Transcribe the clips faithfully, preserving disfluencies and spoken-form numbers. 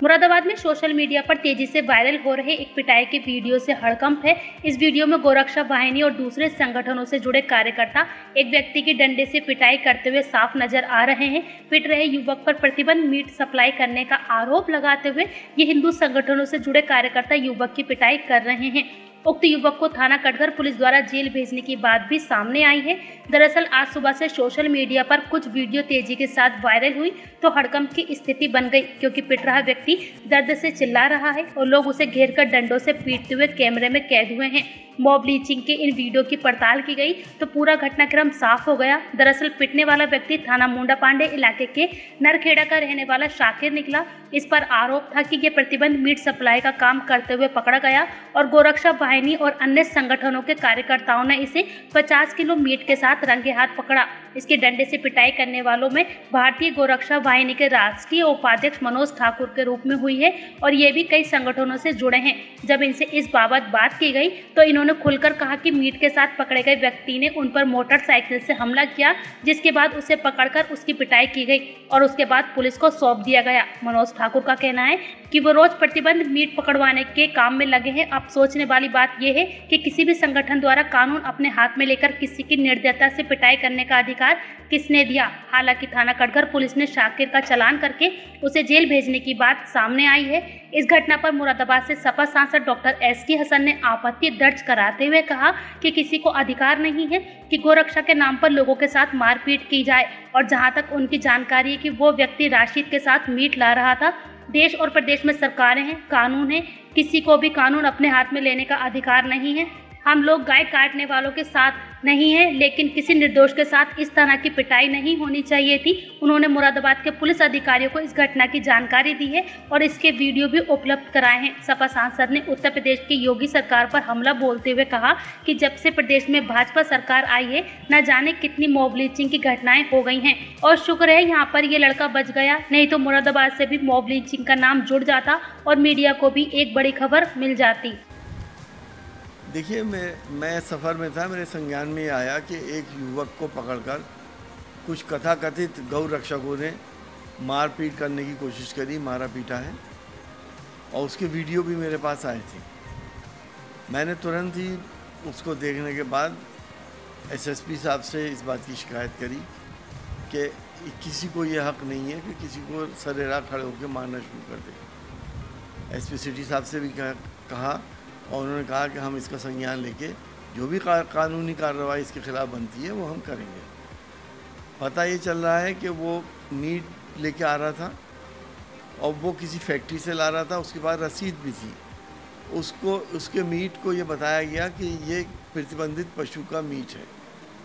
मुरादाबाद में social media पर तेजी से वायरल हो रहे एक पिटाई के वीडियो से हड़कंप है। इस वीडियो में गोरक्षा वाहिनी और दूसरे संगठनों से जुड़े कार्यकर्ता एक व्यक्ति की डंडे से पिटाई करते हुए साफ नजर आ रहे हैं। पिट रहे युवक पर प्रतिबंध मीट सप्लाई करने का आरोप लगाते हुए ये हिंदू संगठनों से जुड़े कार्यकर्ता युवक की पिटाई कर रहे हैं। उक्त युवक को थाना कटघर पुलिस द्वारा जेल भेजने की बात भी सामने आई है। दरअसल आज सुबह से सोशल मीडिया पर कुछ वीडियो तेजी के साथ वायरल हुई तो हड़कंप की स्थिति बन गई, क्योंकि पिट रहा व्यक्ति दर्द से चिल्ला रहा है और लोग उसे घेरकर डंडों से पीटते हुए कैमरे में कैद हुए हैं। मॉब लिंचिंग के इन वीडियो की पड़ताल की गई तो पूरा घटनाक्रम साफ हो गया। दरअसल पिटने वाला व्यक्ति थाना मुंडा पांडे इलाके के नरखेड़ा का रहने वाला शाकिर निकला। इस पर आरोप था कि ये प्रतिबंध मीट सप्लाई का काम करते हुए पकड़ा गया और गोरक्षा वाहिनी और अन्य संगठनों के कार्यकर्ताओं ने इसे पचास किलो मीट के साथ रंगे हाथ पकड़ा। इसके डंडे से पिटाई करने वालों में भारतीय गोरक्षा वाहिनी के राष्ट्रीय उपाध्यक्ष मनोज ठाकुर के रूप में हुई है और ये भी कई संगठनों से जुड़े हैं। जब इनसे इस बाबत बात की गई तो इन्होंने खुलकर कहा कि मीट के साथ पकड़े गए व्यक्ति ने उन पर मोटरसाइकिल से हमला किया, जिसके बाद उसे पकड़कर उसकी पिटाई की गई और उसके बाद पुलिस को सौंप दिया गया। मनोज ठाकुर का कहना है कि वो रोज प्रतिबंध मीट पकड़वाने के काम में लगे हैं। अब सोचने वाली बात यह है कि किसी भी संगठन द्वारा कानून अपने हाथ में लेकर किसी की निर्दयता से पिटाई करने का अधिकार किसने दिया। हालांकि थाना कटघर पुलिस ने शाकिर का चालान करके उसे जेल भेजने की बात सामने आई है। इस घटना पर मुरादाबाद से सपा सांसद डॉक्टर एस के हसन ने आपत्ति दर्ज कराते हुए कहा कि किसी को अधिकार नहीं है कि गोरक्षा के नाम पर लोगों के साथ मारपीट की जाए और जहां तक उनकी जानकारी है कि वो व्यक्ति राशिद के साथ मीट ला रहा था। देश और प्रदेश में सरकारें हैं, कानून है, किसी को भी कानून अपने हाथ में लेने का अधिकार नहीं है। हम लोग गाय काटने वालों के साथ नहीं है, लेकिन किसी निर्दोष के साथ इस तरह की पिटाई नहीं होनी चाहिए थी। उन्होंने मुरादाबाद के पुलिस अधिकारियों को इस घटना की जानकारी दी है और इसके वीडियो भी उपलब्ध कराए हैं। सपा सांसद ने उत्तर प्रदेश की योगी सरकार पर हमला बोलते हुए कहा कि जब से प्रदेश में भाजपा सरकार आई है न जाने कितनी मॉब लिंचिंग की घटनाएं हो गई हैं और शुक्र है यहाँ पर ये लड़का बच गया, नहीं तो मुरादाबाद से भी मॉब लिंचिंग का नाम जुड़ जाता और मीडिया को भी एक बड़ी खबर मिल जाती। देखिए, मैं मैं सफ़र में था, मेरे संज्ञान में आया कि एक युवक को पकड़कर कुछ कथाकथित गौ रक्षकों ने मारपीट करने की कोशिश करी, मारा पीटा है और उसके वीडियो भी मेरे पास आए थे। मैंने तुरंत ही उसको देखने के बाद एसएसपी साहब से इस बात की शिकायत करी कि किसी को ये हक नहीं है कि किसी को सरेरा खड़े होकर मारना शुरू कर दे। एसपी सिटी साहब से भी कहा और उन्होंने कहा कि हम इसका संज्ञान लेके जो भी का, कानूनी कार्रवाई इसके खिलाफ बनती है वो हम करेंगे। पता ये चल रहा है कि वो मीट लेके आ रहा था और वो किसी फैक्ट्री से ला रहा था, उसके बाद रसीद भी थी। उसको उसके मीट को ये बताया गया कि ये प्रतिबंधित पशु का मीट है।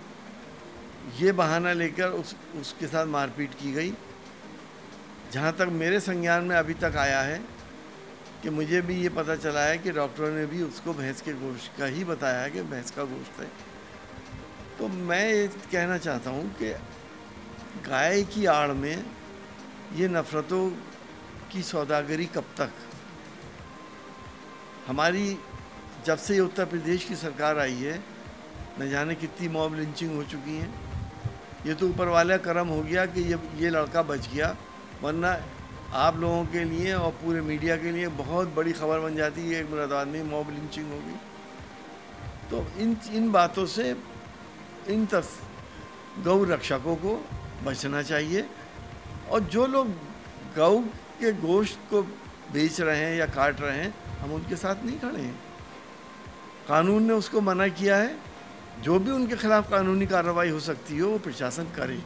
ये बहाना लेकर उस उसके साथ मारपीट की गई। जहाँ तक मेरे संज्ञान में अभी तक आया है कि मुझे भी ये पता चला है कि डॉक्टरों ने भी उसको भैंस के गोश्त का ही बताया है कि भैंस का गोश्त है। तो मैं ये कहना चाहता हूँ कि गाय की आड़ में ये नफ़रतों की सौदागरी कब तक। हमारी जब से ये उत्तर प्रदेश की सरकार आई है न जाने कितनी मॉब लिंचिंग हो चुकी हैं। ये तो ऊपर वाला करम हो गया कि ये ये लड़का बच गया, वरना आप लोगों के लिए और पूरे मीडिया के लिए बहुत बड़ी खबर बन जाती है एक मुरादाबाद में मॉब लिंचिंग हो गई। तो इन इन बातों से इन तरफ गौ रक्षकों को बचना चाहिए और जो लोग गौ के गोश्त को बेच रहे हैं या काट रहे हैं, हम उनके साथ नहीं खड़े हैं। कानून ने उसको मना किया है। जो भी उनके खिलाफ कानूनी कार्रवाई हो सकती हो वो प्रशासन करे,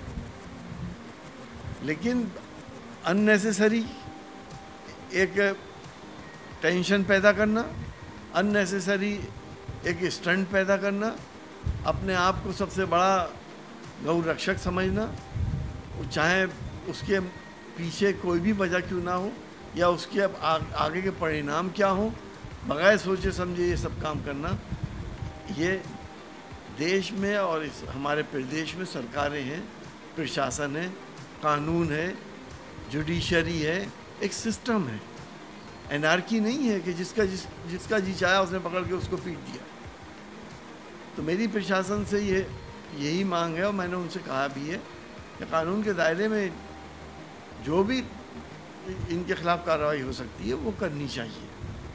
लेकिन अननेसेसरी एक टेंशन पैदा करना, अननेसेसरी एक स्टंट पैदा करना, अपने आप को सबसे बड़ा गौ रक्षक समझना, चाहे उसके पीछे कोई भी वजह क्यों ना हो या उसके अब आ, आगे के परिणाम क्या हो, बगैर सोचे समझे ये सब काम करना, ये देश में और इस हमारे प्रदेश में सरकारें हैं, प्रशासन है, कानून है, जुडिशरी है, एक सिस्टम है। एनार्की नहीं है कि जिसका जिस जिसका जी चाहा उसने पकड़ के उसको पीट दिया। तो मेरी प्रशासन से ये यही मांग है और मैंने उनसे कहा भी है कि कानून के दायरे में जो भी इनके खिलाफ कार्रवाई हो सकती है वो करनी चाहिए।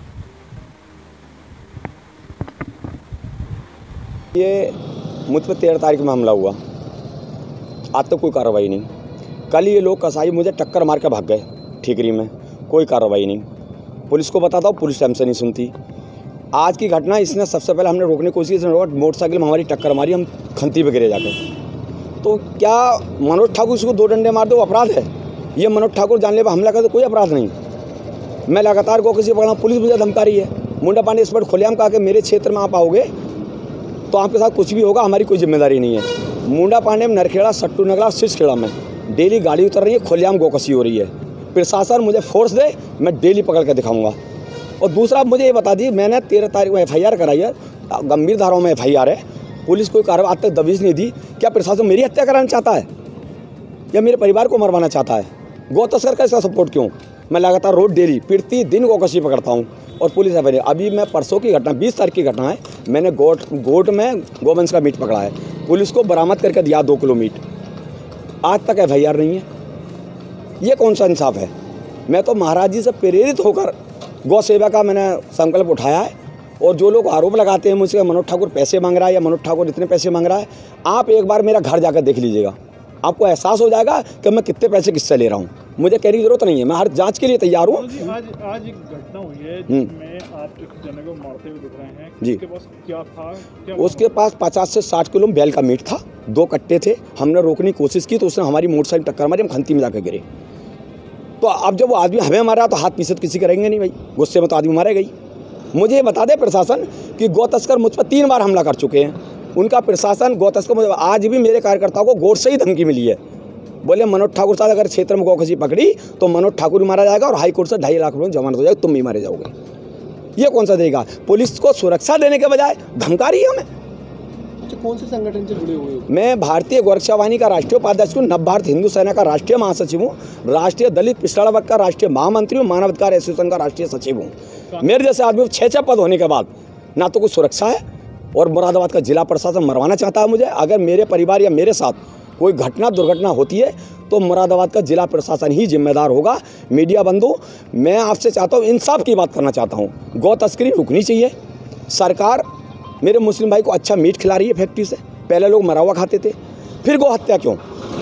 ये मुझ पर तेरह तारीख में हमला हुआ, आज तक कोई कार्रवाई नहीं। कल ये लोग कसाई मुझे टक्कर मार के भाग गए ठीकरी में, कोई कार्रवाई नहीं। पुलिस को बताता हूँ, पुलिस टाइम से नहीं सुनती। आज की घटना इसने सबसे पहले हमने रोकने की कोशिश, मोटरसाइकिल में हमारी टक्कर मारी, हम खंती पे गिरे जाकर। तो क्या मनोज ठाकुर इसको दो डंडे मार दो अपराध है? ये मनोज ठाकुर जानलेवा हमला कर तो कोई अपराध नहीं। मैं लगातार गो किसी पकड़ा, पुलिस मुझे धमका रही है। मुंडा पांडे इस पर खुलेआम कहा कि मेरे क्षेत्र में आप आओगे तो आपके साथ कुछ भी होगा, हमारी कोई जिम्मेदारी नहीं है। मुंडा पांडे में नरखेड़ा, सट्टू नगला, सिसखेड़ा में डेली गाड़ी उतर रही है, खुलेआम गोकसी हो रही है। प्रशासन मुझे फोर्स दे, मैं डेली पकड़ के दिखाऊंगा। और दूसरा मुझे ये बता दी, मैंने तेरह तारीख में एफ आई आर कराई है, गंभीर धाराओं में एफ आई आर है। पुलिस कोई कार्रवाई आज तक दबिश नहीं दी। क्या प्रशासन मेरी हत्या कराना चाहता है या मेरे परिवार को मरवाना चाहता है? गौ तस्कर का इसका सपोर्ट क्यों? मैं लगातार रोड डेली प्रति दिन गोकशी पकड़ता हूँ और पुलिस है। अभी मैं परसों की घटना, बीस तारीख की घटना है, मैंने गोट गोट में गोवंश का मीट पकड़ा है, पुलिस को बरामद करके दिया दो किलो मीट। आज तक एफ आई आर नहीं है। ये कौन सा इंसाफ है? मैं तो महाराज जी से प्रेरित होकर गौ सेवा का मैंने संकल्प उठाया है। और जो लोग आरोप लगाते हैं मुझसे मनोज ठाकुर पैसे मांग रहा है या मनोज ठाकुर इतने पैसे मांग रहा है, आप एक बार मेरा घर जाकर देख लीजिएगा, आपको एहसास हो जाएगा कि मैं कितने पैसे किससे ले रहा हूँ। मुझे कहने की जरूरत नहीं है, मैं हर जांच के लिए तैयार हूँ। आज आज एक घटना हुई है जिसमें आप एक जने को मारते हुए दिख रहे हैं जी। उसके पास क्या था? क्या उसके पास पचास से साठ किलो बैल का मीट था, दो कट्टे थे। हमने रोकने की कोशिश की तो उसने हमारी मोटरसाइकिल टक्कर मारी, हम खंती में जाकर गिरे। तो अब जब वो आदमी हमें मारा तो हाथ पीछे किसी करेंगे नहीं भाई, गुस्से में तो आदमी मारे गई। मुझे ये बता दे प्रशासन कि गौ तस्कर मुझ पर तीन बार हमला कर चुके हैं। उनका प्रशासन गौ तस्कर मुझे, आज भी मेरे कार्यकर्ताओं को गोर से ही धमकी मिली है। बोले मनोज ठाकुर साहब अगर क्षेत्र में गौकसी पकड़ी तो मनोज ठाकुर भी मारा जाएगा और हाई कोर्ट से ढाई लाख रुपये जमानत हो जाएगी, तुम भी मारे जाओगे। ये कौन सा देगा? पुलिस को सुरक्षा देने के बजाय धमका रही है हमें। कौन से संगठन से जुड़े हुए हो? मैं भारतीय गोरक्षा वाहिनी का राष्ट्रीय उपाध्यक्ष हूँ, नव भारत हिंदू सेना का राष्ट्रीय महासचिव हूँ, राष्ट्रीय दलित पिछड़ा वर्ग का राष्ट्रीय महामंत्री हूँ, मानवाधिकार एसोसिएशन का राष्ट्रीय सचिव हूँ। मेरे जैसे आदमी छः छः पद होने के बाद ना तो कुछ सुरक्षा है और मुरादाबाद का जिला प्रशासन मरवाना चाहता है मुझे। अगर मेरे परिवार या मेरे साथ कोई घटना दुर्घटना होती है तो मुरादाबाद का जिला प्रशासन ही जिम्मेदार होगा। मीडिया बंधु, मैं आपसे चाहता हूँ, इंसाफ की बात करना चाहता हूँ। गौ तस्करी रुकनी चाहिए। सरकार मेरे मुस्लिम भाई को अच्छा मीट खिला रही है फैक्ट्री से, पहले लोग मरा हुआ खाते थे, फिर गौ हत्या क्यों?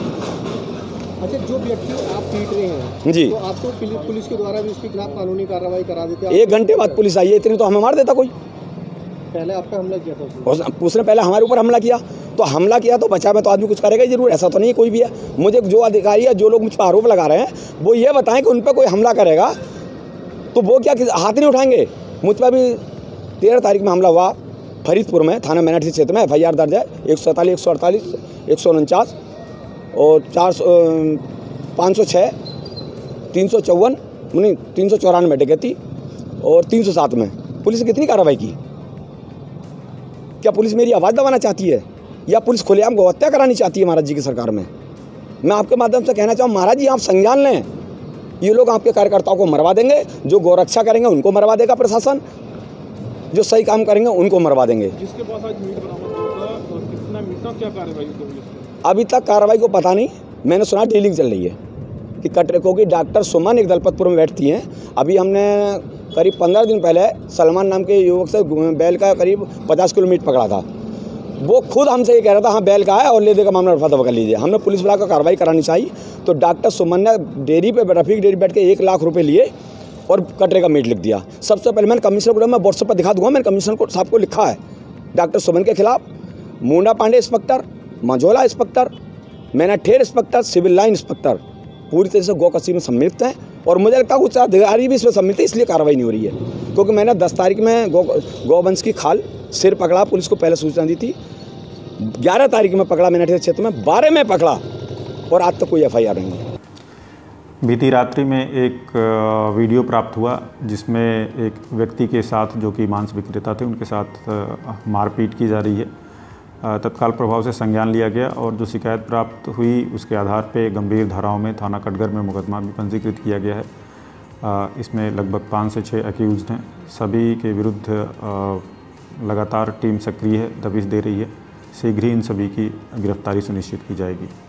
अच्छा, जो व्यक्ति आप पीट रहे हैं जी, तो आपको पुलिस के द्वारा भी उसके खिलाफ कानूनी कार्रवाई करा देते? एक घंटे बाद पुलिस आई है, इतनी तो हमें मार देता कोई। पहले आप पे हमला किया था उसने? उसने पहले हमारे ऊपर हमला किया, तो हमला किया तो बचा में तो आदमी कुछ करेगा ही जरूर, ऐसा तो नहीं कोई भी है। मुझे जो अधिकारी है, जो लोग मुझ पर आरोप लगा रहे हैं, वो ये बताएं कि उन पर कोई हमला करेगा तो वो क्या हाथ नहीं उठाएंगे? मुझ पर भी तेरह तारीख में हमला हुआ फरीदपुर में, थाना मैनाठी क्षेत्र में। एफ आई आर दर्ज है एक सौ सैंतालीस, एक सौ अड़तालीस, एक सौ उनचास और चार सौ पाँच सौ छः, तीन सौ चौवन नहीं तीन सौ चौरानवे डकैती और तीन सौ सात में। पुलिस ने कितनी कार्रवाई की? क्या पुलिस मेरी आवाज़ दबाना चाहती है या पुलिस खुलेआम गौ हत्या करानी चाहती है महाराज जी की सरकार में? मैं आपके माध्यम से कहना चाहूँ, महाराज जी आप संज्ञान लें, ये लोग आपके कार्यकर्ताओं को मरवा देंगे। जो गौरक्षा करेंगे उनको मरवा देगा प्रशासन, जो सही काम करेंगे उनको मरवा देंगे। जिसके पास आज मीट बरामद होगा और कितना मीट का क्या कार्रवाई होगी? अभी तक कार्रवाई को पता नहीं, मैंने सुना डीलिंग चल रही है कि कटरेकों की डॉक्टर सुमन एक दलपतपुर में बैठती हैं। अभी हमने करीब पंद्रह दिन पहले सलमान नाम के युवक से बैल का करीब पचास किलो मीट पकड़ा था। वो खुद हमसे ये कह रहा था हाँ बैल का है और ले देगा मामला रफा दफा कर लीजिए। हमने पुलिस बुला कर कार्रवाई करानी चाहिए तो डॉक्टर सुमन ने डेयरी पे रफीक डेयरी बैठ के एक लाख रुपये लिए और कटरे का मीट लिख दिया। सबसे पहले मैंने कमिश्नर को, मैं व्हाट्सएप पर दिखा दूंगा, मैंने कमिश्नर को साहब को लिखा है डॉक्टर सुमन के खिलाफ Mundha Pande inspector, Manjhola inspector, Mainather inspector, civil line inspector पूरी तरह से गौकसी में सम्मिलित हैं और मुझे लगता है कुछ अधिकारी भी इसमें सम्मिलित है, इसलिए कार्रवाई नहीं हो रही है। क्योंकि मैंने दस तारीख में गौ गौवंश की खाल सिर पकड़ा, पुलिस को पहले सूचना दी थी। ग्यारह तारीख में पकड़ा मैनाठेर क्षेत्र में, बारह में पकड़ा और आज तक कोई एफ आई आर नहीं है। बीती रात्रि में एक वीडियो प्राप्त हुआ जिसमें एक व्यक्ति के साथ, जो कि मांस विक्रेता थे, उनके साथ मारपीट की जा रही है। तत्काल प्रभाव से संज्ञान लिया गया और जो शिकायत प्राप्त हुई उसके आधार पर गंभीर धाराओं में थाना कटघर में मुकदमा भी पंजीकृत किया गया है। इसमें लगभग पाँच से छः अक्यूज्ड हैं। सभी के विरुद्ध लगातार टीम सक्रिय है, दबिश दे रही है। शीघ्र ही इन सभी की गिरफ्तारी सुनिश्चित की जाएगी।